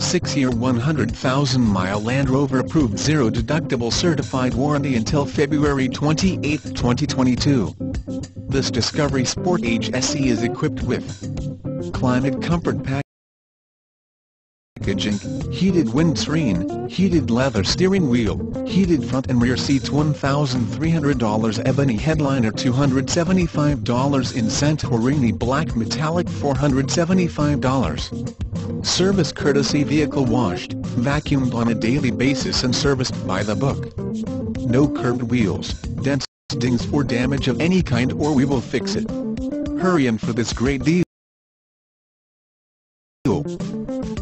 6-year 100,000-mile Land Rover Approved Zero Deductible Certified Warranty until February 28, 2022. This Discovery Sport HSE is equipped with Climate Comfort packaging, heated windscreen, heated leather steering wheel, heated front and rear seats, $1,300 Ebony headliner, $275 in Santorini black metallic, $475. Service courtesy, vehicle washed, vacuumed on a daily basis and serviced by the book. No curved wheels, dents, dings or damage of any kind, or we will fix it. Hurry in for this great deal.